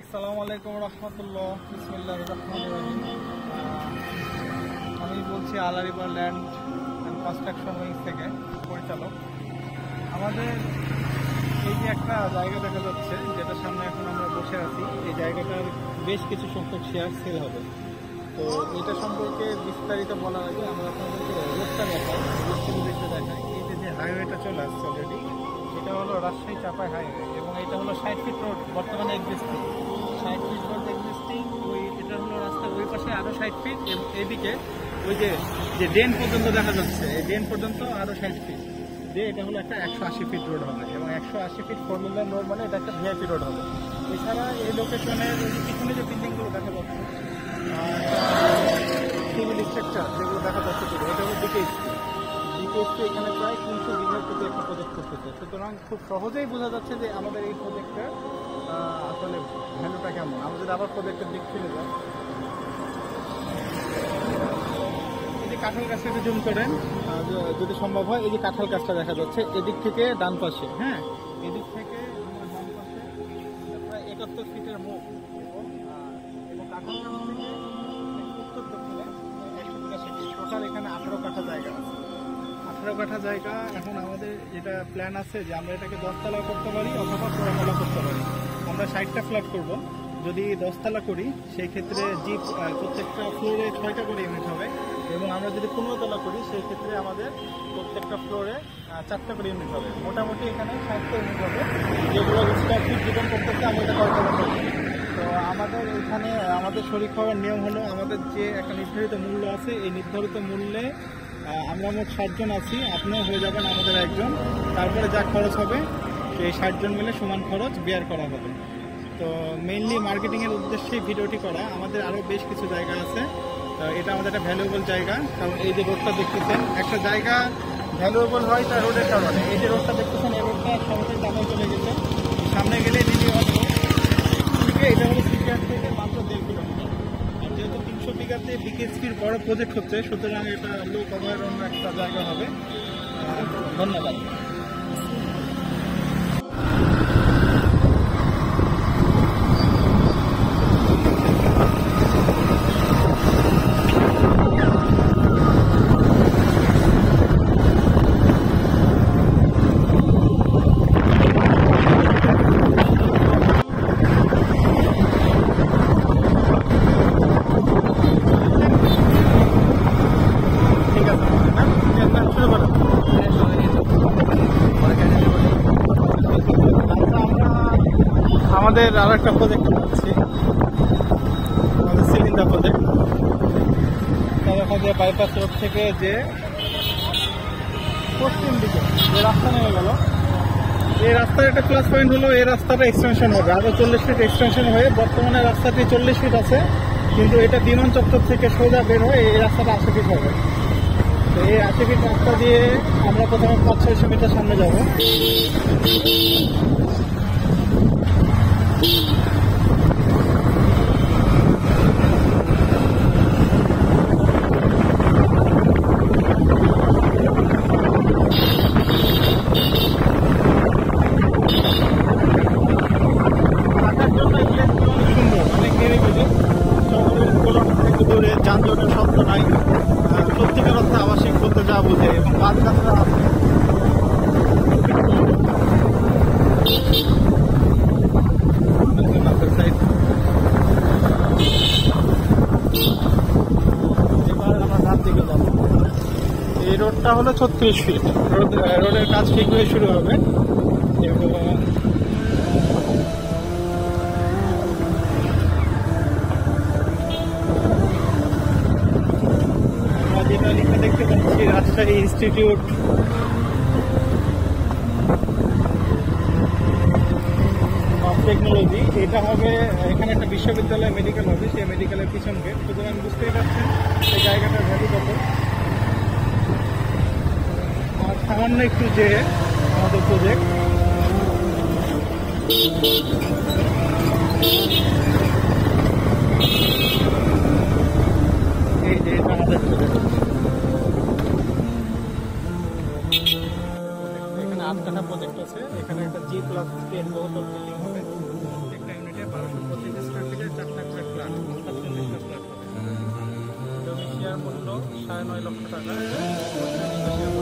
আসসালামু আলাইকুম রহমতুল্লাহ। বিসমিল্লাহির রহমানির রহিম। আমি বলছি আলা river land and construction wings থেকে পরিচালক। আমাদের এই যে একটা জায়গা দেখা যাচ্ছে, যেটার সামনে এখন আমরা বসে আছি, এই জায়গাটার বেশ কিছু সংখ্যক শেয়ার সেল হবে। তো এটা সম্পর্কে বিস্তারিত বলার আগে আমরা আপনাদেরকে রোডটা দেখাই, দেখাই। এই যে হাইওয়েটা চলে আসছে অলরেডি, এটা হলো রাজশাহী চাপাই হাইওয়ে এবং এটা হলো 60 ফিট রোড বর্তমানে এক্সিস্টিং। 60 ফিট রোড এক্সিস্টিং, এটা হলো রাস্তার ওই পাশে আরও 60 ফিট এবং এদিকে ওই যে ড্রেন পর্যন্ত দেখা যাচ্ছে, এই ড্রেন পর্যন্ত আরও 60 ফিট যে এটা হলো একটা 180 ফিট রোড হবে এবং 180 ফিট 4 লেন রোড মানে এটা একটা ভিআইপি রোড হবে। এছাড়া এই লোকেশনের পিছনে যে বিল্ডিংগুলো দেখা যাচ্ছে, সিভিল স্ট্রাকচার যেগুলো দেখা যাচ্ছে, এটা হলো ডিকেএসপি। এখানে প্রায় 300 বিঘার প্রতি একটা প্রজেক্ট করতেছে। সুতরাং খুব সহজেই বোঝা যাচ্ছে যে আমাদের এই প্রজেক্টের আসলে ভ্যালুটা কেমন। আমরা যদি আবার প্রজেক্টের দিক ফিরে যাই, এই যে কাঁঠাল গাছটা একটু জুম করেন যদি সম্ভব হয়, এই যে কাঁঠাল গাছটা দেখা যাচ্ছে এদিক থেকে ডান পাশে, হ্যাঁ, এদিক থেকে আমার ডান পাশে প্রায় 71 ফিটের মুখ এবং কাঁঠাল গাছ থেকে উত্তর দক্ষিণে 182 ফিট, টোটাল এখানে 18 কাঠা জায়গা আছে। 18 কাঠা জায়গা। এখন আমাদের যেটা প্ল্যান আছে যে আমরা এটাকে 10 তলা করতে পারি অথবা 16 তলা করতে পারি। আমরা 60টা ফ্ল্যাট করব। যদি 10 তলা করি সেই ক্ষেত্রে জিপ প্রত্যেকটা ফ্লোরে 6টা করে ইউনিট হবে এবং আমরা যদি 15 তলা করি সেই ক্ষেত্রে আমাদের প্রত্যেকটা ফ্লোরে 4টা করে ইউনিট হবে। মোটামুটি এখানে 60টা ইউনিট হবে, যেগুলো স্কোয়ার ফিট ডিপেন্ড করতেছে আমরা এটা কয় তলা করব। তো আমাদের এখানে আমাদের শরিক হওয়ার নিয়ম হলো, আমাদের যে একটা নির্ধারিত মূল্য আছে, এই নির্ধারিত মূল্যে আমরা মোট 60 জন আছি, আপনিও হয়ে যাবেন আমাদের একজন। তারপরে যা খরচ হবে সেই 60 জন মিলে সমান খরচ বেয়ার করা হবে। তো মেইনলি মার্কেটিংয়ের উদ্দেশ্যেই ভিডিওটি করা। আমাদের আরও বেশ কিছু জায়গা আছে, এটা আমাদের একটা ভ্যালুয়েবল জায়গা। কারণ এই যে রোডটা দেখতেছেন, একটা জায়গা ভ্যালুয়েবল হয় তার রোডের কারণে। এই যে রোডটা দেখতেছেন, এই রোডটা সহজেই টাকা চলে গেছে। সামনে গেলে দিল্লি অটো থেকে, এটা হলো সিটিআর থেকে মাত্র 1.5 কিলোমিটার। আর যেহেতু 300 বিঘাতে বিকেএসপির বড় প্রজেক্ট হচ্ছে, সুতরাং এটা লোক অভয়ারণ্য একটা জায়গা হবে। ধন্যবাদ। আমাদের আর একটা প্রজেক্ট করছি, আমাদের সিলিন্ডার প্রজেক্ট। তারপরে বাইপাস রোড থেকে যে পশ্চিম দিকে যে রাস্তা নেমে গেল, এই রাস্তার একটা প্লাস পয়েন্ট হলো এই রাস্তাটা এক্সটেনশন হবে, আরও 40 ফিট এক্সটেনশন হয়ে বর্তমানে রাস্তাটি 40 ফিট আছে, কিন্তু এটা বিমান চত্বর থেকে সোজা বের হয়ে এই রাস্তাটা 80 ফিট হবে। তো এই 80 ফিট রাস্তা দিয়ে আমরা প্রথমে 500-600 মিটার সামনে যাব। যানজটের শব্দ নাই, প্রত্যেকের অর্থে আবাসিক বলতে যা বোঝে এবং গাছগাছরা আছে। এবার আমরা রাত দিকে যাব। এই রোডটা হলো 36 ফিট। রোডের কাজ ঠিক হয়ে শুরু হবে এবং যেটা লেখা দেখতে পাচ্ছি রাজশাহী ইনস্টিটিউট অফ টেকনোলজি, এটা হবে এখানে একটা বিশ্ববিদ্যালয় মেডিকেল হবে, সেই মেডিকেলের পিছন গেট। সুতরাং বুঝতেই পারছেন এই জায়গাটার ভ্যালু কত। আর সামান্য একটু যে আমাদের প্রজেক্ট, এই যে এটা আমাদের প্রজেক্ট। এখানে 8 কাঠা প্রজেক্ট আছে, এখানে একটা G+10 বহুতল বিল্ডিং হবে, একটা ইউনিটে 1225 9.5 লক্ষ টাকা।